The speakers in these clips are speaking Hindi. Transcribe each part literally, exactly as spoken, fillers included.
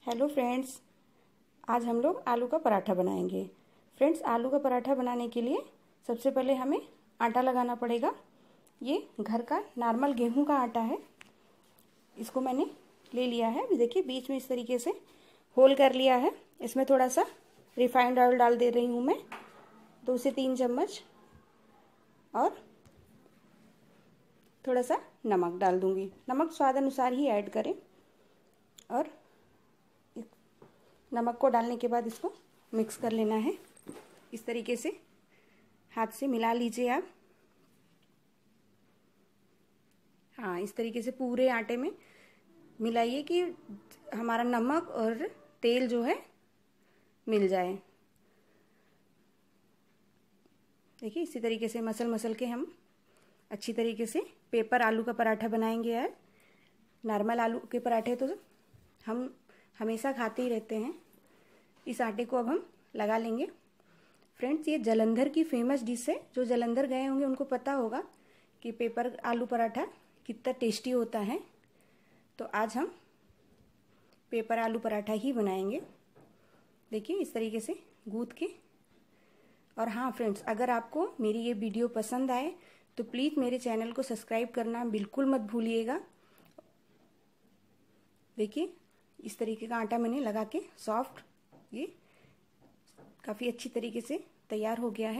हेलो फ्रेंड्स, आज हम लोग आलू का पराठा बनाएंगे। फ्रेंड्स, आलू का पराठा बनाने के लिए सबसे पहले हमें आटा लगाना पड़ेगा। ये घर का नॉर्मल गेहूं का आटा है। इसको मैंने ले लिया है। अभी देखिए बीच में इस तरीके से होल कर लिया है। इसमें थोड़ा सा रिफाइंड ऑयल डाल दे रही हूँ मैं, दो से तीन चम्मच, और थोड़ा सा नमक डाल दूँगी। नमक स्वाद अनुसार ही ऐड करें। और नमक को डालने के बाद इसको मिक्स कर लेना है। इस तरीके से हाथ से मिला लीजिए आप। हाँ, इस तरीके से पूरे आटे में मिलाइए कि हमारा नमक और तेल जो है मिल जाए। देखिए इसी तरीके से मसल मसल के हम अच्छी तरीके से पेपर आलू का पराठा बनाएंगे। यार, नॉर्मल आलू के पराठे तो हम हमेशा खाते ही रहते हैं। इस आटे को अब हम लगा लेंगे। फ्रेंड्स, ये जालंधर की फेमस डिश है। जो जालंधर गए होंगे उनको पता होगा कि पेपर आलू पराठा कितना टेस्टी होता है। तो आज हम पेपर आलू पराठा ही बनाएंगे। देखिए इस तरीके से गूंथ के। और हाँ फ्रेंड्स, अगर आपको मेरी ये वीडियो पसंद आए तो प्लीज़ मेरे चैनल को सब्सक्राइब करना बिल्कुल मत भूलिएगा। देखिए इस तरीके का आटा मैंने लगा के सॉफ्ट, ये काफ़ी अच्छी तरीके से तैयार हो गया है।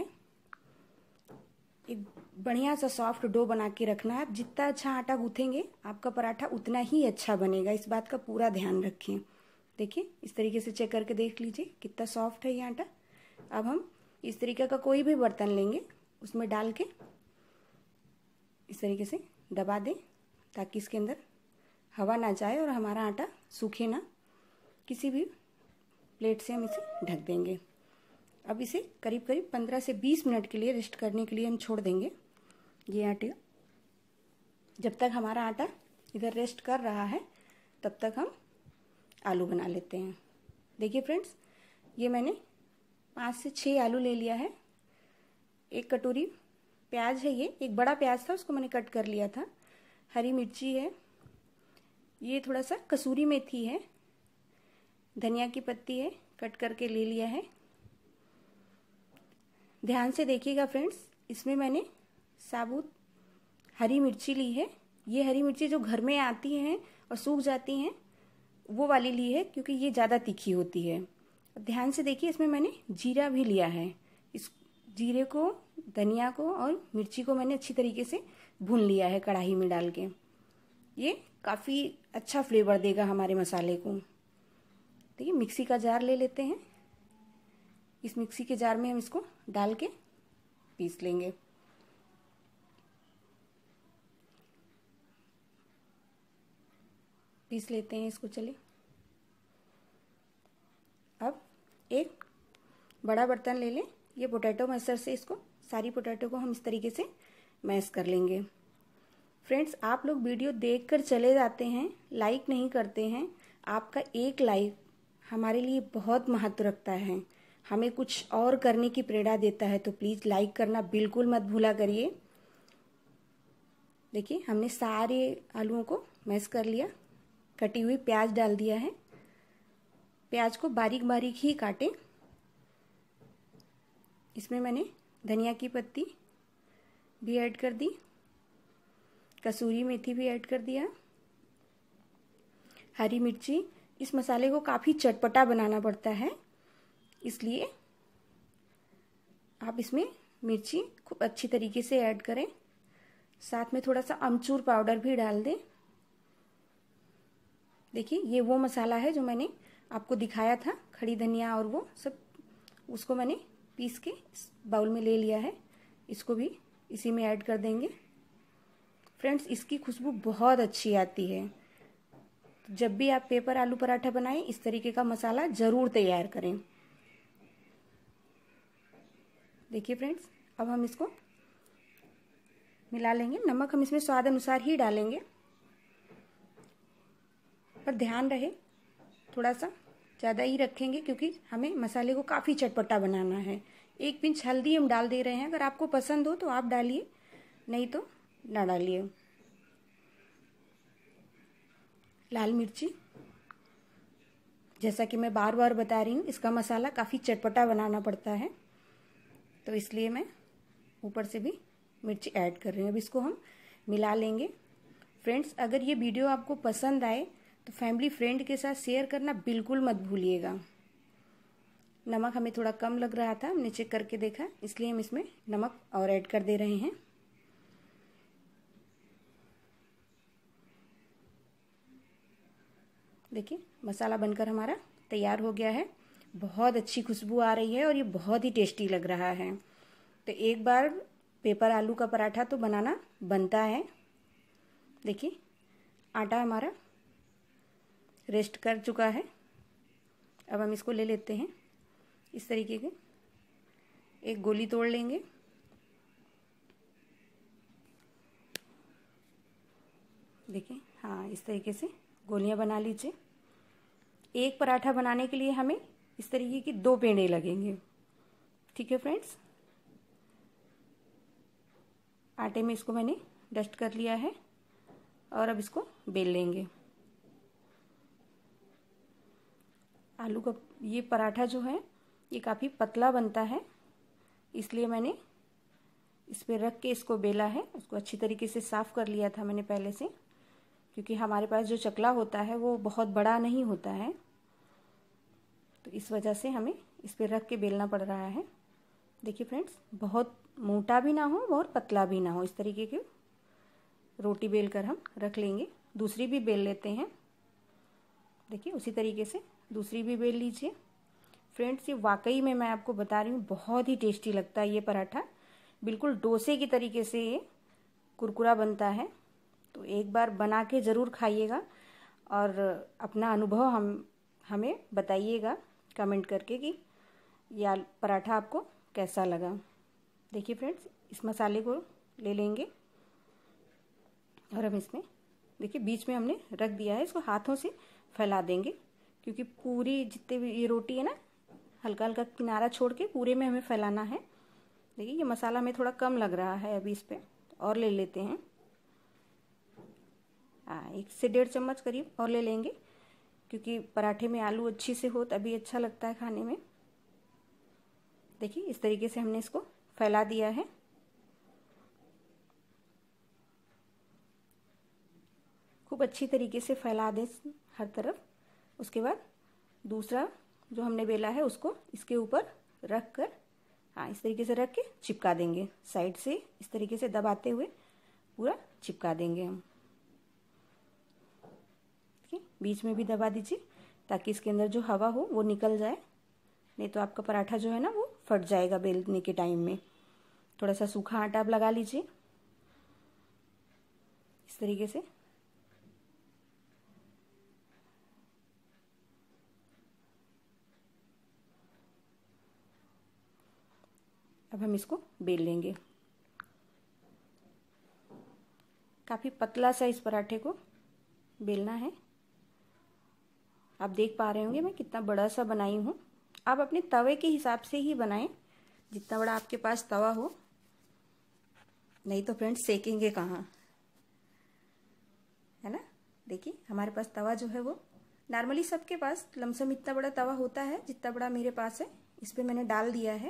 एक बढ़िया सा सॉफ्ट डो बना के रखना है। जितना अच्छा आटा गूँथेंगे आपका पराठा उतना ही अच्छा बनेगा। इस बात का पूरा ध्यान रखें। देखिए इस तरीके से चेक करके देख लीजिए कितना सॉफ्ट है ये आटा। अब हम इस तरीके का कोई भी बर्तन लेंगे, उसमें डाल के इस तरीके से दबा दें ताकि इसके अंदर हवा ना जाए और हमारा आटा सूखे ना। किसी भी प्लेट से हम इसे ढक देंगे। अब इसे करीब करीब पंद्रह से बीस मिनट के लिए रेस्ट करने के लिए हम छोड़ देंगे। ये आटे जब तक हमारा आटा इधर रेस्ट कर रहा है तब तक हम आलू बना लेते हैं। देखिए फ्रेंड्स, ये मैंने पाँच से छः आलू ले लिया है। एक कटोरी प्याज है, ये एक बड़ा प्याज था, उसको मैंने कट कर लिया था। हरी मिर्ची है, ये थोड़ा सा कसूरी मेथी है, धनिया की पत्ती है, कट करके ले लिया है। ध्यान से देखिएगा फ्रेंड्स, इसमें मैंने साबुत हरी मिर्ची ली है। ये हरी मिर्ची जो घर में आती हैं और सूख जाती हैं वो वाली ली है, क्योंकि ये ज़्यादा तीखी होती है। ध्यान से देखिए, इसमें मैंने जीरा भी लिया है। इस जीरे को, धनिया को और मिर्ची को मैंने अच्छी तरीके से भून लिया है कढ़ाई में डाल के। ये काफ़ी अच्छा फ्लेवर देगा हमारे मसाले को। देखिए मिक्सी का जार ले लेते हैं। इस मिक्सी के जार में हम इसको डाल के पीस लेंगे। पीस लेते हैं इसको। चलिए अब एक बड़ा बर्तन ले लें। ये पोटैटो मैशर से इसको सारी पोटैटो को हम इस तरीके से मैश कर लेंगे। फ्रेंड्स, आप लोग वीडियो देखकर चले जाते हैं, लाइक नहीं करते हैं। आपका एक लाइक हमारे लिए बहुत महत्व रखता है, हमें कुछ और करने की प्रेरणा देता है। तो प्लीज़ लाइक करना बिल्कुल मत भूला करिए। देखिए हमने सारे आलूओं को मैश कर लिया। कटी हुई प्याज डाल दिया है। प्याज को बारीक बारीक ही काटें। इसमें मैंने धनिया की पत्ती भी ऐड कर दी, कसूरी मेथी भी ऐड कर दिया, हरी मिर्ची। इस मसाले को काफ़ी चटपटा बनाना पड़ता है, इसलिए आप इसमें मिर्ची खूब अच्छी तरीके से ऐड करें। साथ में थोड़ा सा अमचूर पाउडर भी डाल दें। देखिए ये वो मसाला है जो मैंने आपको दिखाया था, खड़ी धनिया और वो सब, उसको मैंने पीस के इस बाउल में ले लिया है। इसको भी इसी में ऐड कर देंगे। फ्रेंड्स, इसकी खुशबू बहुत अच्छी आती है। जब भी आप पेपर आलू पराठा बनाएं, इस तरीके का मसाला ज़रूर तैयार करें। देखिए फ्रेंड्स, अब हम इसको मिला लेंगे। नमक हम इसमें स्वाद अनुसार ही डालेंगे, पर ध्यान रहे थोड़ा सा ज़्यादा ही रखेंगे, क्योंकि हमें मसाले को काफ़ी चटपटा बनाना है। एक पिंच हल्दी हम डाल दे रहे हैं। अगर आपको पसंद हो तो आप डालिए, नहीं तो ना डालिए। लाल मिर्ची, जैसा कि मैं बार बार बता रही हूँ, इसका मसाला काफ़ी चटपटा बनाना पड़ता है, तो इसलिए मैं ऊपर से भी मिर्ची ऐड कर रही हूँ। अब इसको हम मिला लेंगे। फ्रेंड्स, अगर ये वीडियो आपको पसंद आए तो फैमिली फ्रेंड के साथ शेयर करना बिल्कुल मत भूलिएगा। नमक हमें थोड़ा कम लग रहा था, हमने चेक करके देखा, इसलिए हम इसमें नमक और ऐड कर दे रहे हैं। देखिए मसाला बनकर हमारा तैयार हो गया है। बहुत अच्छी खुशबू आ रही है और ये बहुत ही टेस्टी लग रहा है। तो एक बार पेपर आलू का पराठा तो बनाना बनता है। देखिए आटा हमारा रेस्ट कर चुका है। अब हम इसको ले लेते हैं। इस तरीके के एक गोली तोड़ लेंगे। देखिए, हाँ, इस तरीके से गोलियां बना लीजिए। एक पराठा बनाने के लिए हमें इस तरीके की दो पेड़े लगेंगे। ठीक है फ्रेंड्स, आटे में इसको मैंने डस्ट कर लिया है और अब इसको बेल लेंगे। आलू का ये पराठा जो है ये काफ़ी पतला बनता है, इसलिए मैंने इस पे रख के इसको बेला है। उसको अच्छी तरीके से साफ़ कर लिया था मैंने पहले से, क्योंकि हमारे पास जो चकला होता है वो बहुत बड़ा नहीं होता है, तो इस वजह से हमें इस पे रख के बेलना पड़ रहा है। देखिए फ्रेंड्स, बहुत मोटा भी ना हो बहुत पतला भी ना हो, इस तरीके की रोटी बेल कर हम रख लेंगे। दूसरी भी बेल लेते हैं। देखिए उसी तरीके से दूसरी भी बेल लीजिए। फ्रेंड्स, ये वाकई में मैं आपको बता रही हूँ बहुत ही टेस्टी लगता है ये पराठा। बिल्कुल डोसे की तरीके से ये कुरकुरा बनता है। तो एक बार बना के ज़रूर खाइएगा और अपना अनुभव हम हमें बताइएगा कमेंट करके कि यह पराठा आपको कैसा लगा। देखिए फ्रेंड्स, इस मसाले को ले लेंगे और हम इसमें देखिए बीच में हमने रख दिया है, इसको हाथों से फैला देंगे, क्योंकि पूरी जितने भी ये रोटी है ना, हल्का हल्का किनारा छोड़ के पूरे में हमें फैलाना है। देखिए ये मसाला हमें थोड़ा कम लग रहा है, अभी इस पर और ले लेते हैं। हाँ, एक से डेढ़ चम्मच करीब और ले लेंगे, क्योंकि पराठे में आलू अच्छी से हो तभी अच्छा लगता है खाने में। देखिए इस तरीके से हमने इसको फैला दिया है। खूब अच्छी तरीके से फैला दें हर तरफ। उसके बाद दूसरा जो हमने बेला है उसको इसके ऊपर रख कर, हाँ, इस तरीके से रख के चिपका देंगे। साइड से इस तरीके से दबाते हुए पूरा चिपका देंगे हम। ठीक है, बीच में भी दबा दीजिए ताकि इसके अंदर जो हवा हो वो निकल जाए, नहीं तो आपका पराठा जो है ना वो फट जाएगा बेलने के टाइम में। थोड़ा सा सूखा आटा आप लगा लीजिए इस तरीके से। अब हम इसको बेल लेंगे। काफ़ी पतला सा इस पराठे को बेलना है। आप देख पा रहे होंगे मैं कितना बड़ा सा बनाई हूँ। आप अपने तवे के हिसाब से ही बनाएं, जितना बड़ा आपके पास तवा हो, नहीं तो फ्रेंड्स सेकेंगे कहाँ, है ना। देखिए हमारे पास तवा जो है वो नॉर्मली सबके पास लमसम इतना बड़ा तवा होता है, जितना बड़ा मेरे पास है। इस पर मैंने डाल दिया है।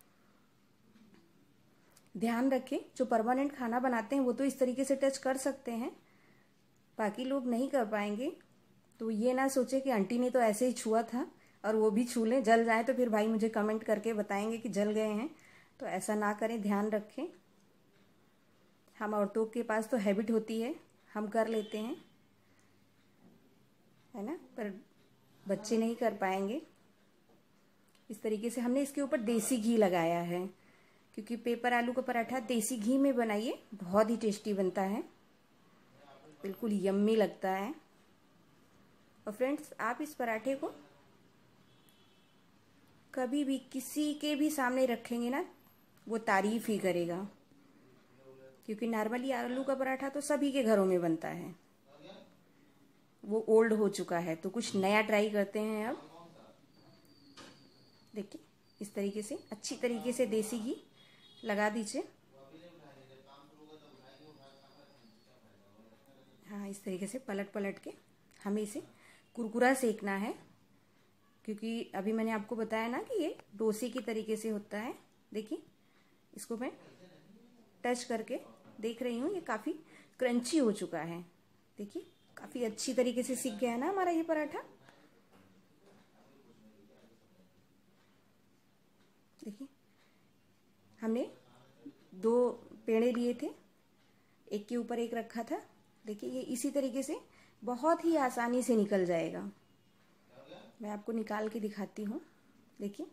ध्यान रखें, जो परमानेंट खाना बनाते हैं वो तो इस तरीके से टच कर सकते हैं, बाकी लोग नहीं कर पाएंगे। तो ये ना सोचे कि आंटी ने तो ऐसे ही छुआ था और वो भी छू लें, जल जाए तो फिर भाई मुझे कमेंट करके बताएंगे कि जल गए हैं। तो ऐसा ना करें, ध्यान रखें। हम औरतों के पास तो हैबिट होती है, हम कर लेते हैं, है ना, पर बच्चे नहीं कर पाएंगे। इस तरीके से हमने इसके ऊपर देसी घी लगाया है, क्योंकि पेपर आलू का पराठा देसी घी में बनाइए, बहुत ही टेस्टी बनता है, बिल्कुल यम्मी लगता है। और फ्रेंड्स, आप इस पराठे को कभी भी किसी के भी सामने रखेंगे ना, वो तारीफ ही करेगा, क्योंकि नॉर्मली आलू का पराठा तो सभी के घरों में बनता है, वो ओल्ड हो चुका है। तो कुछ नया ट्राई करते हैं अब। देखिए इस तरीके से अच्छी तरीके से देसी घी लगा दीजिए। हाँ, इस तरीके से पलट पलट के हमें इसे कुरकुरा सेकना है। क्योंकि अभी मैंने आपको बताया ना कि ये डोसे की तरीके से होता है। देखिए इसको मैं टच करके देख रही हूँ, ये काफ़ी क्रंची हो चुका है। देखिए काफ़ी अच्छी तरीके से सीख गया है ना हमारा ये पराठा। देखिए हमने दो पेड़े लिए थे, एक के ऊपर एक रखा था। देखिए ये इसी तरीके से बहुत ही आसानी से निकल जाएगा। मैं आपको निकाल के दिखाती हूँ। देखिए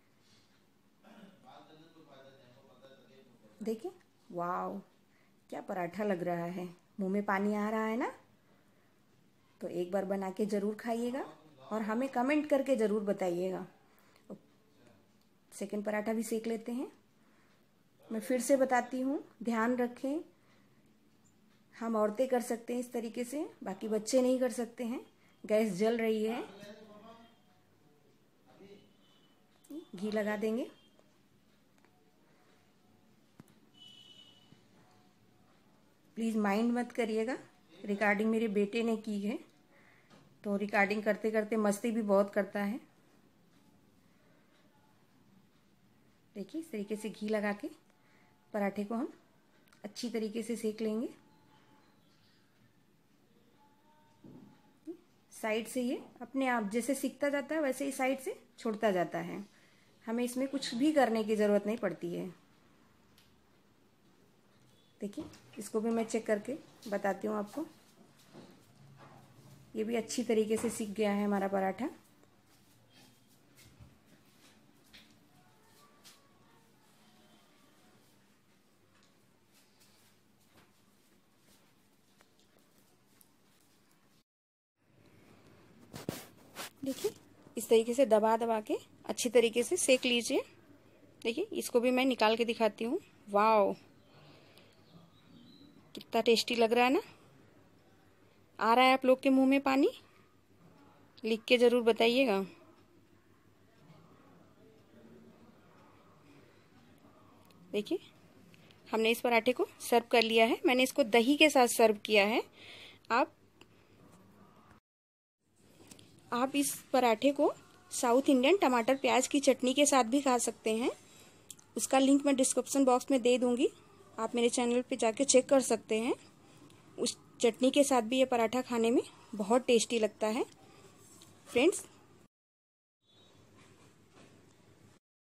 देखिए वाव, क्या पराठा लग रहा है, मुंह में पानी आ रहा है ना। तो एक बार बना के ज़रूर खाइएगा और हमें कमेंट करके ज़रूर बताइएगा। सेकंड पराठा भी सेक लेते हैं। मैं फिर से बताती हूँ, ध्यान रखें, हम औरतें कर सकते हैं इस तरीके से, बाकी बच्चे नहीं कर सकते हैं। गैस जल रही है, घी लगा देंगे। प्लीज़ माइंड मत करिएगा, रिकॉर्डिंग मेरे बेटे ने की है, तो रिकॉर्डिंग करते करते मस्ती भी बहुत करता है। देखिए इस तरीके से घी लगा के पराठे को हम अच्छी तरीके से सेक लेंगे। साइड से ये अपने आप जैसे सिकता जाता है वैसे ही साइड से छोड़ता जाता है, हमें इसमें कुछ भी करने की ज़रूरत नहीं पड़ती है। देखिए इसको भी मैं चेक करके बताती हूँ आपको। ये भी अच्छी तरीके से सिक गया है हमारा पराठा। देखिए इस तरीके से दबा दबा के अच्छी तरीके से सेक लीजिए। देखिए इसको भी मैं निकाल के दिखाती हूँ। वाव, कितना टेस्टी लग रहा है ना। आ रहा है आप लोग के मुंह में पानी? लिख के ज़रूर बताइएगा। देखिए हमने इस पराठे को सर्व कर लिया है। मैंने इसको दही के साथ सर्व किया है। आप आप इस पराठे को साउथ इंडियन टमाटर प्याज की चटनी के साथ भी खा सकते हैं। उसका लिंक मैं डिस्क्रिप्शन बॉक्स में दे दूंगी, आप मेरे चैनल पे जाके चेक कर सकते हैं। उस चटनी के साथ भी ये पराठा खाने में बहुत टेस्टी लगता है। फ्रेंड्स